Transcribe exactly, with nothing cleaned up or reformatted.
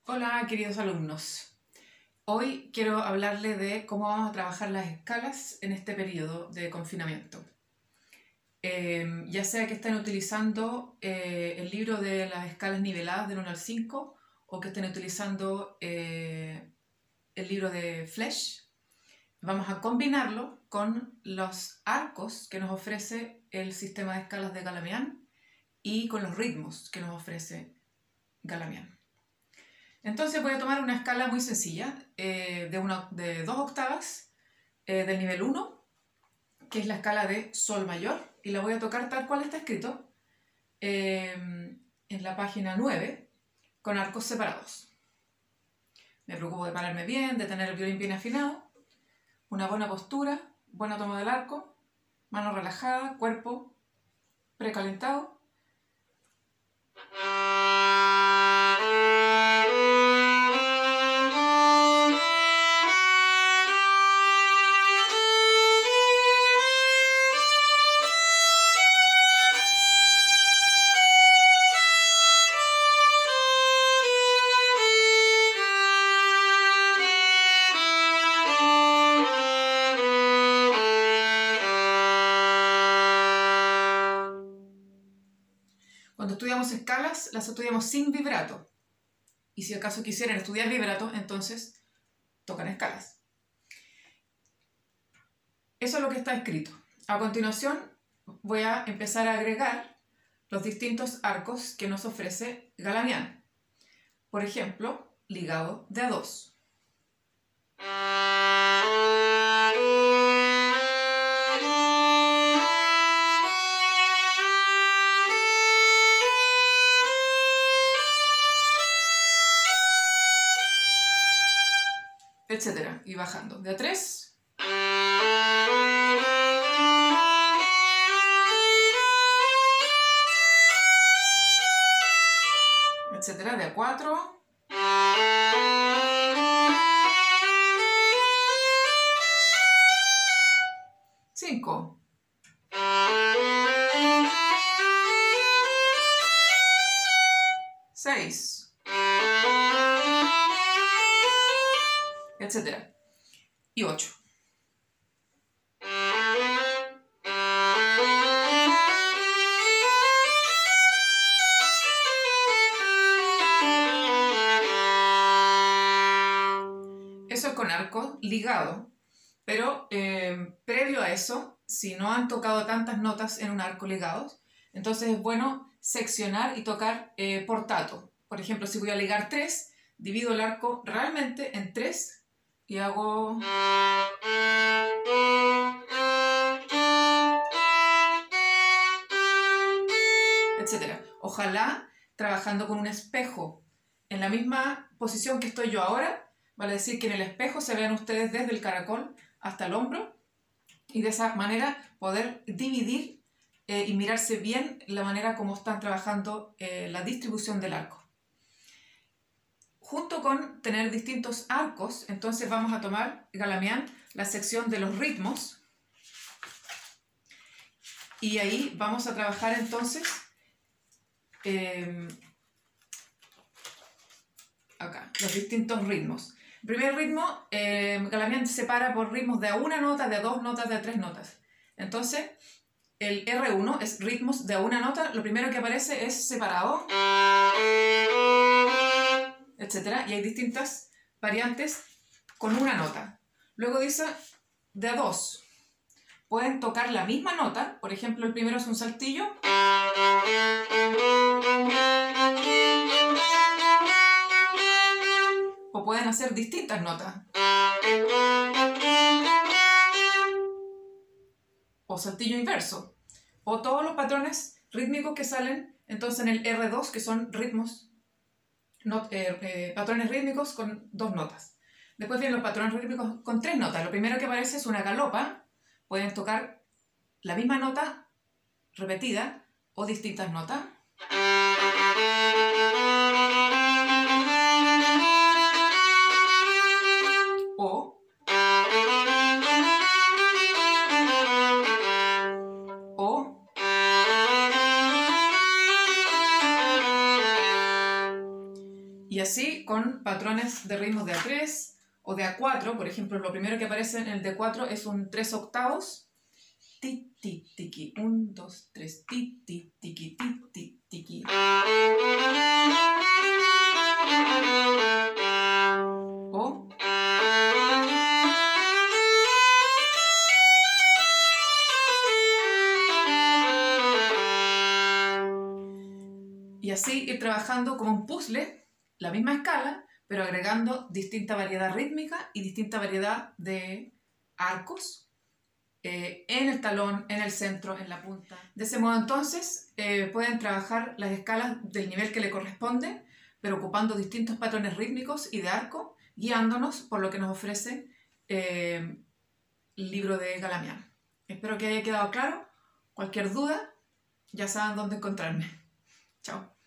Hola queridos alumnos, hoy quiero hablarles de cómo vamos a trabajar las escalas en este periodo de confinamiento. Eh, ya sea que estén utilizando eh, el libro de las escalas niveladas del uno al cinco o que estén utilizando eh, el libro de Flesch, vamos a combinarlo con los arcos que nos ofrece el sistema de escalas de Galamian y con los ritmos que nos ofrece Galamian. Entonces voy a tomar una escala muy sencilla, eh, de, una, de dos octavas eh, del nivel uno, que es la escala de Sol mayor, y la voy a tocar tal cual está escrito eh, en la página nueve, con arcos separados. Me preocupo de pararme bien, de tener el violín bien afinado, una buena postura, buena toma del arco, mano relajada, cuerpo precalentado. Cuando estudiamos escalas, las estudiamos sin vibrato. Y si acaso quisieran estudiar vibrato, entonces tocan escalas. Eso es lo que está escrito. A continuación, voy a empezar a agregar los distintos arcos que nos ofrece Galamian. Por ejemplo, ligado de a dos. Etcétera, y bajando. De a tres. Etcétera, de a cuatro. cinco. seis. Etcétera. Y ocho. Eso es con arco ligado, pero eh, previo a eso, si no han tocado tantas notas en un arco ligado, entonces es bueno seccionar y tocar eh, por tato. Por ejemplo, si voy a ligar tres, divido el arco realmente en tres y hago... etcétera. Ojalá trabajando con un espejo en la misma posición que estoy yo ahora, vale decir que en el espejo se vean ustedes desde el caracol hasta el hombro y de esa manera poder dividir eh, y mirarse bien la manera como están trabajando eh, la distribución del arco. Junto con tener distintos arcos, entonces vamos a tomar Galamian la sección de los ritmos y ahí vamos a trabajar entonces eh, acá, los distintos ritmos. El primer ritmo, eh, Galamian separa por ritmos de a una nota, de a dos notas, de a tres notas. Entonces, el erre uno es ritmos de a una nota, lo primero que aparece es separado, etcétera. Y hay distintas variantes con una nota. Luego dice de a dos. Pueden tocar la misma nota, por ejemplo, el primero es un saltillo. O pueden hacer distintas notas. O saltillo inverso. O todos los patrones rítmicos que salen entonces en el erre dos, que son ritmos, not, eh, eh, patrones rítmicos con dos notas. Después vienen los patrones rítmicos con tres notas. Lo primero que aparece es una galopa. Pueden tocar la misma nota repetida o distintas notas. O, o, y Y así con patrones de ritmos de A tres o de A cuatro, por ejemplo, lo primero que aparece en el D cuatro es un tres octavos. Ti, ti, tiqui, un, dos, tres, ti, ti, tiqui, ti, ti, tiqui. O y así ir trabajando como un puzzle, la misma escala, pero agregando distinta variedad rítmica y distinta variedad de arcos eh, en el talón, en el centro, en la punta. De ese modo entonces eh, pueden trabajar las escalas del nivel que le corresponde, pero ocupando distintos patrones rítmicos y de arco, guiándonos por lo que nos ofrece eh, el libro de Galamián. Espero que haya quedado claro. Cualquier duda, ya saben dónde encontrarme. Chao.